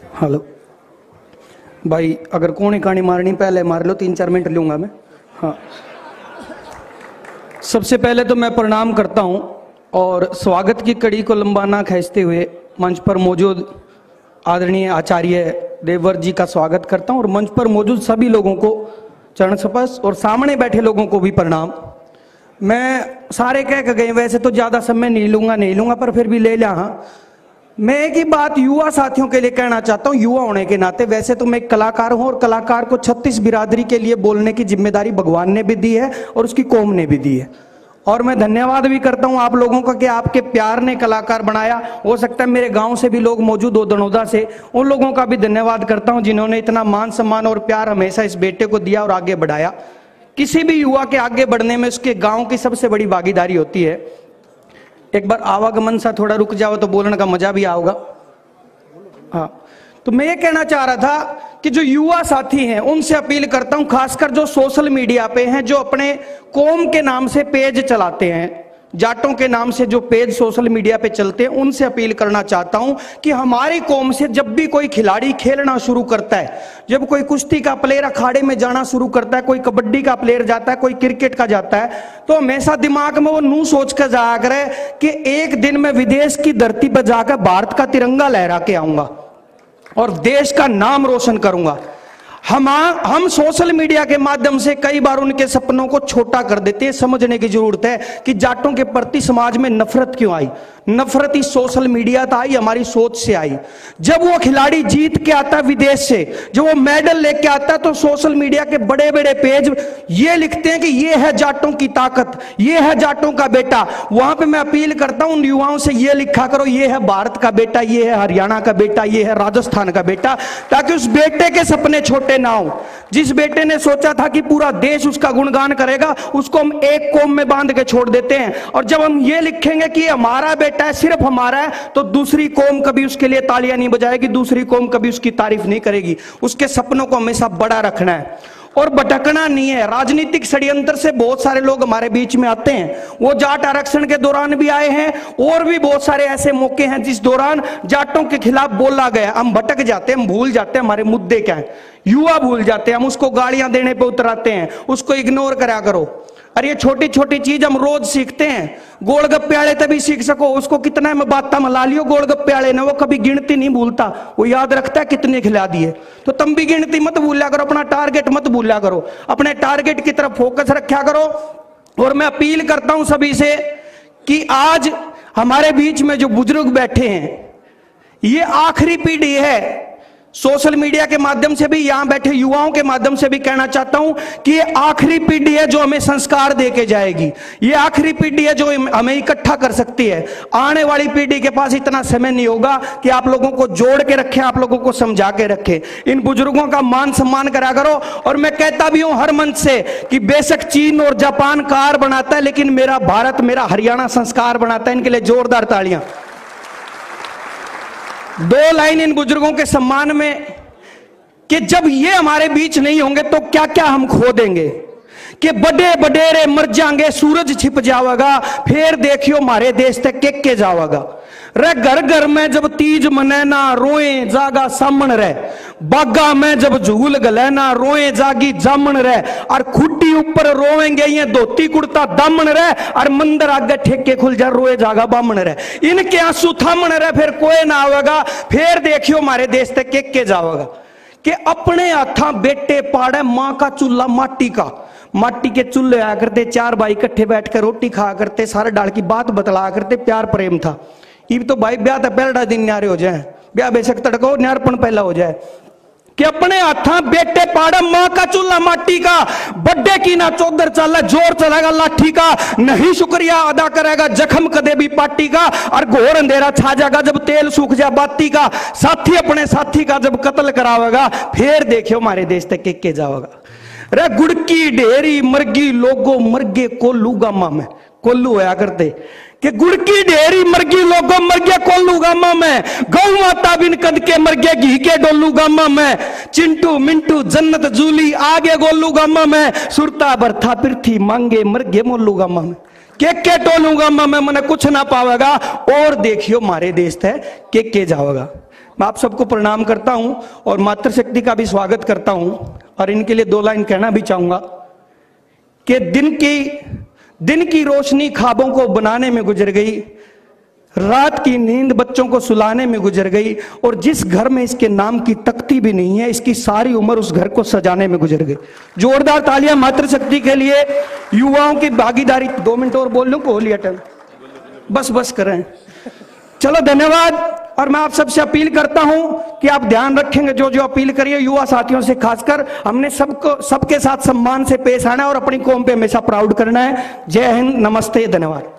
Hello भाई, अगर कौन कहानी मारनी पहले मार लो, 3-4 मिनट लूंगा मैं। हाँ, सबसे पहले तो मैं प्रणाम करता हूं और स्वागत की कड़ी को लंबा ना खींचते हुए मंच पर मौजूद आदरणीय आचार्य देववर जी का स्वागत करता हूं और मंच पर मौजूद सभी लोगों को चरण स्पर्श और सामने बैठे लोगों को भी प्रणाम। मैं सारे कह के गए, वैसे तो ज़्यादा समय नहीं लूंगा पर फिर भी ले लिया। हाँ, मैं एक ही बात युवा साथियों के लिए कहना चाहता हूं। युवा होने के नाते वैसे तो मैं एक कलाकार हूं और कलाकार को 36 बिरादरी के लिए बोलने की जिम्मेदारी भगवान ने भी दी है और उसकी कौम ने भी दी है। और मैं धन्यवाद भी करता हूं आप लोगों का कि आपके प्यार ने कलाकार बनाया। हो सकता है मेरे गांव से भी लोग मौजूद हो, दनौदा से, उन लोगों का भी धन्यवाद करता हूं जिन्होंने इतना मान सम्मान और प्यार हमेशा इस बेटे को दिया और आगे बढ़ाया। किसी भी युवा के आगे बढ़ने में उसके गाँव की सबसे बड़ी भागीदारी होती है। एक बार आवागमन सा थोड़ा रुक जाओ तो बोलने का मजा भी आओगा। हाँ, तो मैं ये कहना चाह रहा था कि जो युवा साथी हैं उनसे अपील करता हूं, खासकर जो सोशल मीडिया पे हैं, जो अपने कौम के नाम से पेज चलाते हैं, जाटों के नाम से जो पेज सोशल मीडिया पे चलते हैं, उनसे अपील करना चाहता हूं कि हमारी कौम से जब भी कोई खिलाड़ी खेलना शुरू करता है, जब कोई कुश्ती का प्लेयर अखाड़े में जाना शुरू करता है, कोई कबड्डी का प्लेयर जाता है, कोई क्रिकेट का जाता है, तो हमेशा दिमाग में वो नू सोच कर जाया करे कि एक दिन मैं विदेश की धरती पर जाकर भारत का तिरंगा लहरा के आऊंगा और देश का नाम रोशन करूंगा। हम सोशल मीडिया के माध्यम से कई बार उनके सपनों को छोटा कर देते हैं। समझने की जरूरत है कि जाटों के प्रति समाज में नफरत क्यों आई। नफरत इस सोशल मीडिया से आई, हमारी सोच से आई। जब वो खिलाड़ी जीत के आता है विदेश से, जब वो मेडल लेके आता है, तो सोशल मीडिया के बड़े बड़े पेज ये लिखते हैं कि ये है जाटों की ताकत, ये है जाटों का बेटा। वहां पे मैं अपील करता हूं उन युवाओं से, ये लिखा करो ये है भारत का बेटा, ये है हरियाणा का बेटा, ये है राजस्थान का बेटा, ताकि उस बेटे के सपने छोटे ना हो। जिस बेटे ने सोचा था कि पूरा देश उसका गुणगान करेगा, उसको हम एक कौम में बांध के छोड़ देते हैं। और जब हम ये लिखेंगे कि हमारा बेटा है, सिर्फ हमारा है, तो दूसरी कौम कभी उसके लिए तालियां नहीं बजाएगी, दूसरी कौम कभी उसकी तारीफ नहीं करेगी। उसके सपनों को हमेशा बड़ा रखना है और भटकना नहीं है। राजनीतिक षड्यंत्र से बहुत सारे लोग हमारे बीच में आते हैं। वो जाट आरक्षण के दौरान भी आए हैं और भी बहुत सारे ऐसे मौके हैं जिस दौरान जाटों के खिलाफ बोला गया। हम भटक जाते हैं, हम भूल जाते हैं हमारे मुद्दे क्या है। युवा भूल जाते हैं, हम उसको गालियां देने पे उतराते हैं, उसको इग्नोर करा करो। अरे ये छोटी छोटी चीज हम रोज सीखते हैं। गोलगप्पे वाले तभी सीख सको, उसको कितना में बात मला लियो गोलगप्पे वाले ने, वो कभी गिनती नहीं भूलता, वो याद रखता है कितने खिला दिए। तो तुम भी गिनती मत भूला करो, अपना टारगेट मत भूला करो, अपने टारगेट की तरफ फोकस रखा करो। और मैं अपील करता हूं सभी से कि आज हमारे बीच में जो बुजुर्ग बैठे हैं, ये आखिरी पीढ़ी है। सोशल मीडिया के माध्यम से भी, यहां बैठे युवाओं के माध्यम से भी कहना चाहता हूं कि ये आखिरी पीढ़ी है जो हमें संस्कार देके जाएगी। ये आखिरी पीढ़ी है जो हमें इकट्ठा कर सकती है। आने वाली पीढ़ी के पास इतना समय नहीं होगा कि आप लोगों को जोड़ के रखे, आप लोगों को समझा के रखे। इन बुजुर्गों का मान सम्मान करा करो। और मैं कहता भी हूं हर मंच से कि बेशक चीन और जापान कार बनाता है, लेकिन मेरा भारत, मेरा हरियाणा संस्कार बनाता है। इनके लिए जोरदार तालियां। 2 लाइन इन बुजुर्गों के सम्मान में कि जब ये हमारे बीच नहीं होंगे तो क्या क्या हम खो देंगे। कि बड़े बडेरे मर जाएंगे, सूरज छिप जाएगा, फिर देखियो हमारे देश तक के जाओगा। रे घर घर में जब तीज मनेना, रोए जागा सामन रे, बागा में जब झूल गलेना, रोए जागी जामन रे, और खुट्टी ऊपर रोएंगे ये धोती कुर्ता दामन रे, और मंदिर आगे ठेके खुल जा, रोए जागा बामन रे। इनके आंसू थामन रे, फिर कोई ना आवेगा, फिर देखियो हमारे देश तक के जाओगा। कि अपने हाथा बेटे पाड़े माँ का चूल्हा माटी का, माटी के चूल्हे आया करते, 4 भाई इकट्ठे बैठ कर रोटी खाया करते, सारे डाल की बात बतलाया करते, प्यार प्रेम था। ये तो भाई ब्याह तो पहला दिन न्यारे हो जाए, ब्याह बेशक तड़को न्यारपन पहला हो जाए। कि अपने हाथा बेटे पाड़ा माँ का चूल्हा माटी का, बड्डे की ना चौधर चला, जोर चलेगा लाठी का, नहीं शुक्रिया अदा करेगा जख्म कदे भी पार्टी का, और घोर अंधेरा छा जाएगा जब तेल सूख जा बाती का, साथी अपने साथी का जब कत्ल करावेगा, फिर देखियो हमारे देश तक के जाओगा। रे गुड़की ढेरी मरगी लोगो मरगे कोल्लू गामा में, कोल्लू होया करते कि गुड़की ढेरी मरगी लोगो मरगे कोल्लू गामा में, गौ माता बिन कद के मरगे घी के डोलू गामा में, चिंटू मिंटू जन्नत जूली आगे गोलू गामा में, सुरता बरथा पृथ्वी मांगे मरगे मोलू गामा में। के टोलू गामा में मैंने कुछ ना पावेगा, और देखियो मारे देश है के जाओगा। मैं आप सबको प्रणाम करता हूं और मातृशक्ति का भी स्वागत करता हूं और इनके लिए 2 लाइन कहना भी चाहूंगा कि दिन की रोशनी ख्वाबों को बनाने में गुजर गई, रात की नींद बच्चों को सुलाने में गुजर गई, और जिस घर में इसके नाम की तख्ती भी नहीं है, इसकी सारी उम्र उस घर को सजाने में गुजर गई। जोरदार तालियां मातृशक्ति के लिए। युवाओं की भागीदारी। 2 मिनट और बोल लूं, कोहली अटल बस करें। चलो धन्यवाद। और मैं आप सबसे अपील करता हूं कि आप ध्यान रखेंगे जो जो अपील करिए, युवा साथियों से खासकर। हमने सबके साथ सम्मान से पेश आना है और अपनी कौम पे हमेशा प्राउड करना है। जय हिंद, नमस्ते, धन्यवाद।